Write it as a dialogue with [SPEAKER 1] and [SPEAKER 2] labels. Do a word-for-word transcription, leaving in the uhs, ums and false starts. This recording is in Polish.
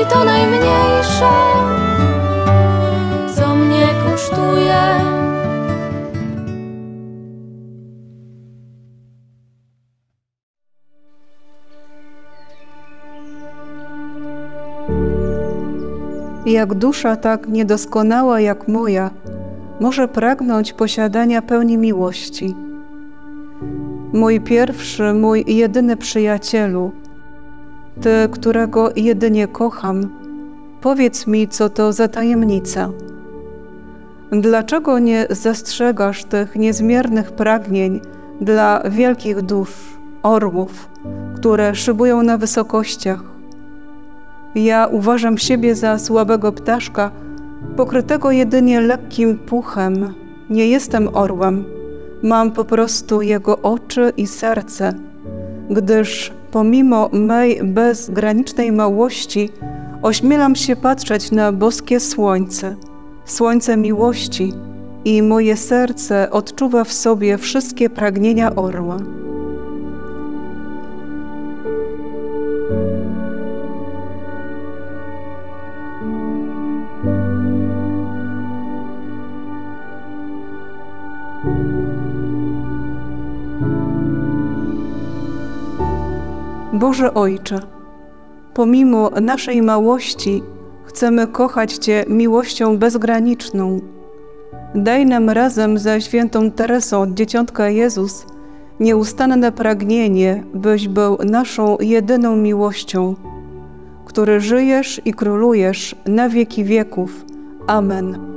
[SPEAKER 1] i to najmniejsze, co mnie kosztuje.
[SPEAKER 2] Jak dusza tak niedoskonała jak moja może pragnąć posiadania pełni miłości? Mój pierwszy, mój jedyny przyjacielu, Ty, którego jedynie kocham, powiedz mi, co to za tajemnica. Dlaczego nie zastrzegasz tych niezmiernych pragnień dla wielkich dusz, orłów, które szybują na wysokościach? Ja uważam siebie za słabego ptaszka, pokrytego jedynie lekkim puchem. Nie jestem orłem, mam po prostu jego oczy i serce, gdyż pomimo mej bezgranicznej małości ośmielam się patrzeć na boskie słońce, słońce miłości, i moje serce odczuwa w sobie wszystkie pragnienia orła. Boże Ojcze, pomimo naszej małości chcemy kochać Cię miłością bezgraniczną. Daj nam razem ze świętą Teresą Dzieciątka Jezus nieustanne pragnienie, byś był naszą jedyną miłością, który żyjesz i królujesz na wieki wieków. Amen.